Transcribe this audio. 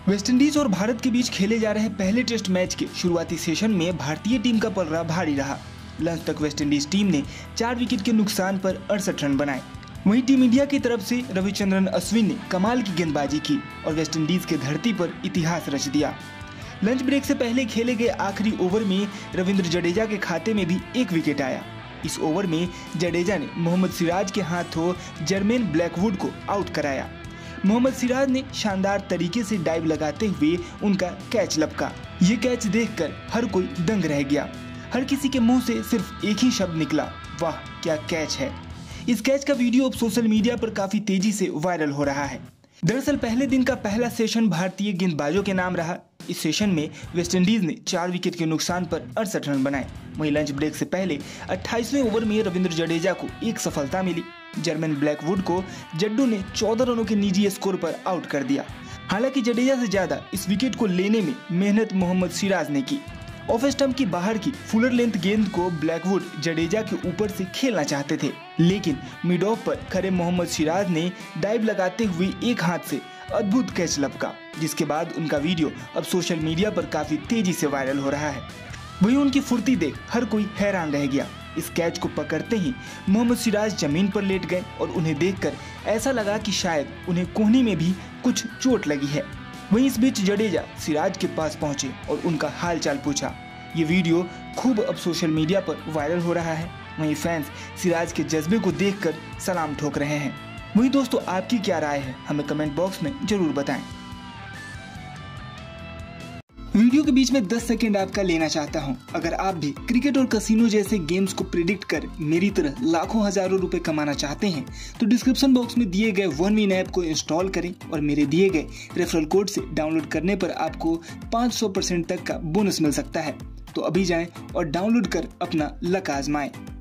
West Indies और भारत के बीच खेले जा रहे पहले टेस्ट मैच के शुरुआती सेशन में भारतीय टीम का पलड़ा भारी रहा। लंच तक वेस्टइंडीज टीम ने 4 विकेट के नुकसान पर 68 रन बनाए। वहीं टीम इंडिया की तरफ से रविचंद्रन अश्विन ने कमाल की गेंदबाजी की और वेस्टइंडीज के धरती पर इतिहास रच दिया। लंच ब्रेक से पहले खेले गए आखिरी ओवर में रविंद्र जडेजा के खाते में भी 1 विकेट आया। इस ओवर में जडेजा ने मोहम्मद सिराज के हाथों जर्मेन ब्लैकवुड को आउट कराया। मोहम्मद सिराज ने शानदार तरीके से डाइव लगाते हुए उनका कैच लपका। ये कैच देखकर हर कोई दंग रह गया। हर किसी के मुंह से सिर्फ एक ही शब्द निकला, वाह क्या कैच है। इस कैच का वीडियो अब सोशल मीडिया पर काफी तेजी से वायरल हो रहा है। दरअसल पहले दिन का पहला सेशन भारतीय गेंदबाजों के नाम रहा। इस सेशन में वेस्टइंडीज ने 4 विकेट के नुकसान पर 68 रन बनाए। वहीं लंच ब्रेक से पहले 28वें ओवर में रविंद्र जडेजा को एक सफलता मिली। जर्मन ब्लैकवुड को जड्डू ने 14 रनों के निजी स्कोर पर आउट कर दिया। हालांकि जडेजा से ज्यादा इस विकेट को लेने में मेहनत मोहम्मद सिराज ने की। ऑफ स्टंप की बाहर की फुलर लेंथ गेंद को ब्लैकवुड जडेजा के ऊपर से खेलना चाहते थे, लेकिन मिड ऑफ पर खड़े मोहम्मद सिराज ने डाइव लगाते हुए एक हाथ से अद्भुत कैच लपका, जिसके बाद उनका वीडियो अब सोशल मीडिया पर काफी तेजी से वायरल हो रहा है। वहीं उनकी फुर्ती देख हर कोई हैरान रह गया। इस कैच को पकड़ते ही मोहम्मद सिराज जमीन पर लेट गए और उन्हें देखकर ऐसा लगा कि शायद उन्हें कोहनी में भी कुछ चोट लगी है। वहीं इस बीच जडेजा सिराज के पास पहुंचे और उनका हालचाल पूछा। ये वीडियो खूब अब सोशल मीडिया पर वायरल हो रहा है। वहीं फैंस सिराज के जज्बे को देखकर सलाम ठोक रहे हैं। वहीं दोस्तों, आपकी क्या राय है, हमें कमेंट बॉक्स में जरूर बताएं। वीडियो के बीच में 10 सेकंड आपका लेना चाहता हूं। अगर आप भी क्रिकेट और कैसीनो जैसे गेम्स को प्रिडिक्ट कर मेरी तरह लाखों हजारों रुपए कमाना चाहते हैं तो डिस्क्रिप्शन बॉक्स में दिए गए OneWin ऐप को इंस्टॉल करें और मेरे दिए गए रेफरल कोड से डाउनलोड करने पर आपको 500% तक का बोनस मिल सकता है। तो अभी जाएं और डाउनलोड कर अपना लक आजमाएं।